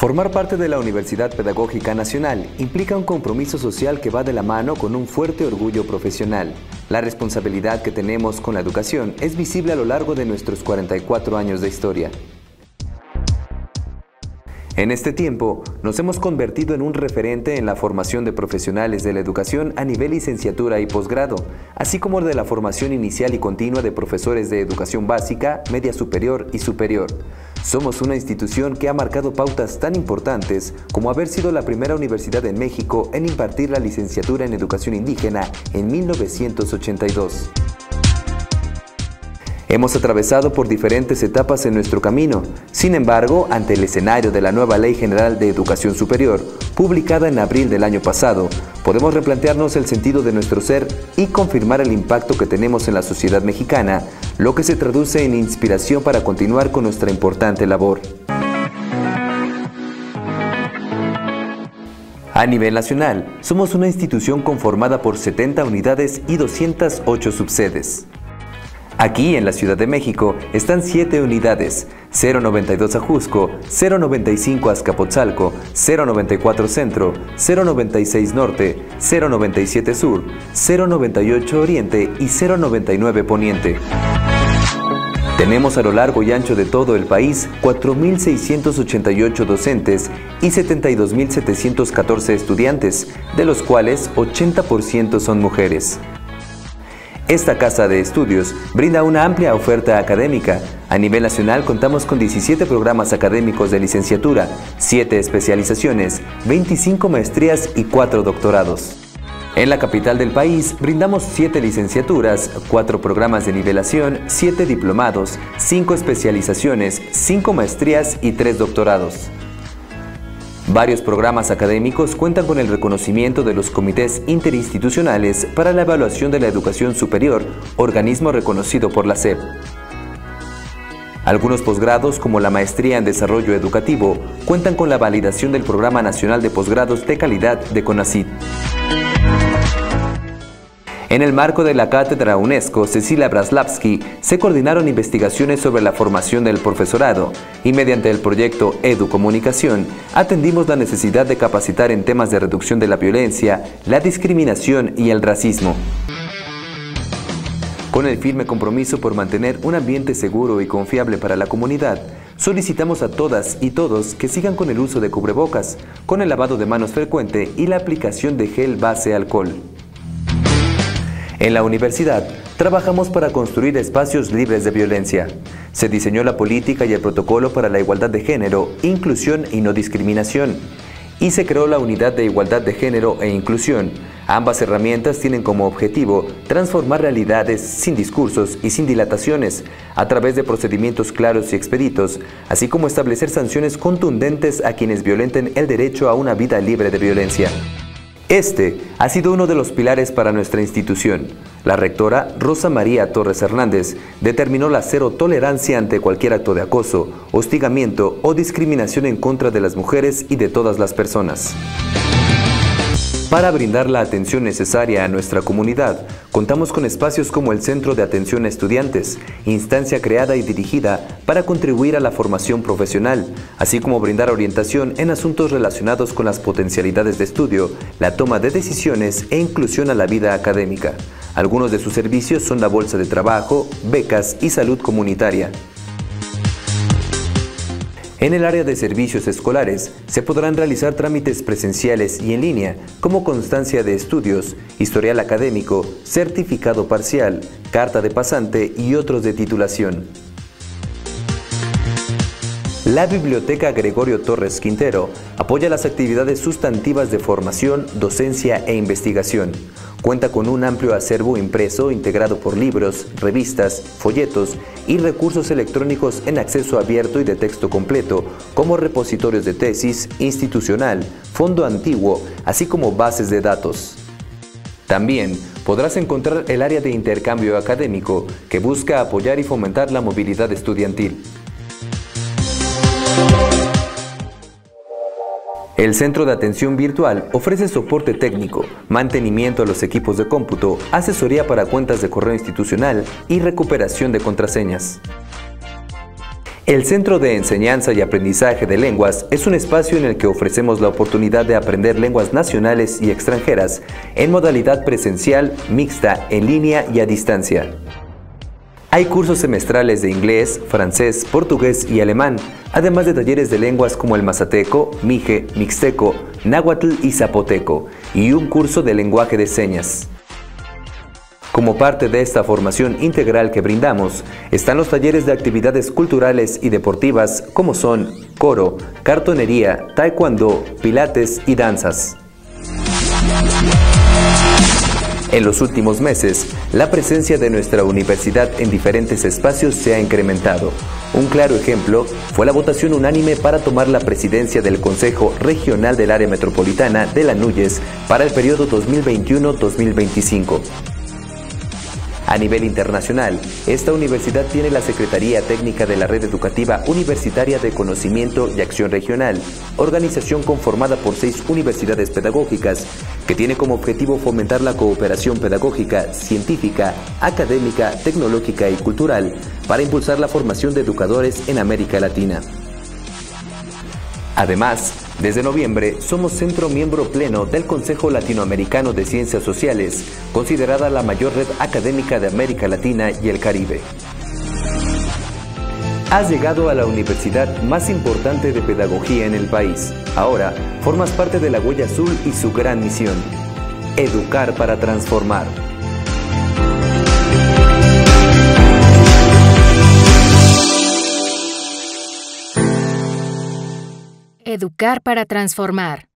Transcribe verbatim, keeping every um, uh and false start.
Formar parte de la Universidad Pedagógica Nacional implica un compromiso social que va de la mano con un fuerte orgullo profesional. La responsabilidad que tenemos con la educación es visible a lo largo de nuestros cuarenta y cuatro años de historia. En este tiempo, nos hemos convertido en un referente en la formación de profesionales de la educación a nivel licenciatura y posgrado, así como de la formación inicial y continua de profesores de educación básica, media superior y superior. Somos una institución que ha marcado pautas tan importantes como haber sido la primera universidad en México en impartir la licenciatura en educación indígena en mil novecientos ochenta y dos. Hemos atravesado por diferentes etapas en nuestro camino. Sin embargo, ante el escenario de la nueva Ley General de Educación Superior, publicada en abril del año pasado, podemos replantearnos el sentido de nuestro ser y confirmar el impacto que tenemos en la sociedad mexicana, lo que se traduce en inspiración para continuar con nuestra importante labor. A nivel nacional, somos una institución conformada por setenta unidades y doscientas ocho subsedes. Aquí, en la Ciudad de México, están siete unidades, cero noventa y dos Ajusco, cero noventa y cinco Azcapotzalco, cero noventa y cuatro Centro, cero noventa y seis Norte, cero noventa y siete Sur, cero noventa y ocho Oriente y cero noventa y nueve Poniente. Tenemos a lo largo y ancho de todo el país cuatro mil seiscientos ochenta y ocho docentes y setenta y dos mil setecientos catorce estudiantes, de los cuales ochenta por ciento son mujeres. Esta casa de estudios brinda una amplia oferta académica. A nivel nacional contamos con diecisiete programas académicos de licenciatura, siete especializaciones, veinticinco maestrías y cuatro doctorados. En la capital del país brindamos siete licenciaturas, cuatro programas de nivelación, siete diplomados, cinco especializaciones, cinco maestrías y tres doctorados. Varios programas académicos cuentan con el reconocimiento de los comités interinstitucionales para la evaluación de la educación superior, organismo reconocido por la S E P. Algunos posgrados, como la Maestría en Desarrollo Educativo, cuentan con la validación del Programa Nacional de Posgrados de Calidad de CONACYT. En el marco de la Cátedra UNESCO Cecilia Braslavsky se coordinaron investigaciones sobre la formación del profesorado y mediante el proyecto EduComunicación atendimos la necesidad de capacitar en temas de reducción de la violencia, la discriminación y el racismo. Con el firme compromiso por mantener un ambiente seguro y confiable para la comunidad, solicitamos a todas y todos que sigan con el uso de cubrebocas, con el lavado de manos frecuente y la aplicación de gel base alcohol. En la universidad, trabajamos para construir espacios libres de violencia. Se diseñó la política y el protocolo para la igualdad de género, inclusión y no discriminación. Y se creó la Unidad de Igualdad de Género e Inclusión. Ambas herramientas tienen como objetivo transformar realidades sin discursos y sin dilataciones, a través de procedimientos claros y expeditos, así como establecer sanciones contundentes a quienes violenten el derecho a una vida libre de violencia. Este ha sido uno de los pilares para nuestra institución. La rectora Rosa María Torres Hernández determinó la cero tolerancia ante cualquier acto de acoso, hostigamiento o discriminación en contra de las mujeres y de todas las personas. Para brindar la atención necesaria a nuestra comunidad, contamos con espacios como el Centro de Atención a Estudiantes, instancia creada y dirigida para contribuir a la formación profesional, así como brindar orientación en asuntos relacionados con las potencialidades de estudio, la toma de decisiones e inclusión a la vida académica. Algunos de sus servicios son la bolsa de trabajo, becas y salud comunitaria. En el área de servicios escolares se podrán realizar trámites presenciales y en línea, como constancia de estudios, historial académico, certificado parcial, carta de pasante y otros de titulación. La Biblioteca Gregorio Torres Quintero apoya las actividades sustantivas de formación, docencia e investigación. Cuenta con un amplio acervo impreso integrado por libros, revistas, folletos y recursos electrónicos en acceso abierto y de texto completo, como repositorios de tesis, institucional, fondo antiguo, así como bases de datos. También podrás encontrar el área de intercambio académico, que busca apoyar y fomentar la movilidad estudiantil. El Centro de Atención Virtual ofrece soporte técnico, mantenimiento a los equipos de cómputo, asesoría para cuentas de correo institucional y recuperación de contraseñas. El Centro de Enseñanza y Aprendizaje de Lenguas es un espacio en el que ofrecemos la oportunidad de aprender lenguas nacionales y extranjeras en modalidad presencial, mixta, en línea y a distancia. Hay cursos semestrales de inglés, francés, portugués y alemán, además de talleres de lenguas como el mazateco, mije, mixteco, náhuatl y zapoteco, y un curso de lenguaje de señas. Como parte de esta formación integral que brindamos, están los talleres de actividades culturales y deportivas como son coro, cartonería, taekwondo, pilates y danzas. En los últimos meses, la presencia de nuestra universidad en diferentes espacios se ha incrementado. Un claro ejemplo fue la votación unánime para tomar la presidencia del Consejo Regional del Área Metropolitana de la Núñez para el periodo dos mil veintiuno a dos mil veinticinco. A nivel internacional, esta universidad tiene la Secretaría Técnica de la Red Educativa Universitaria de Conocimiento y Acción Regional, organización conformada por seis universidades pedagógicas, que tiene como objetivo fomentar la cooperación pedagógica, científica, académica, tecnológica y cultural para impulsar la formación de educadores en América Latina. Además, desde noviembre somos centro miembro pleno del Consejo Latinoamericano de Ciencias Sociales, considerada la mayor red académica de América Latina y el Caribe. Has llegado a la universidad más importante de pedagogía en el país. Ahora formas parte de la Huella Azul y su gran misión: educar para transformar. Educar para transformar.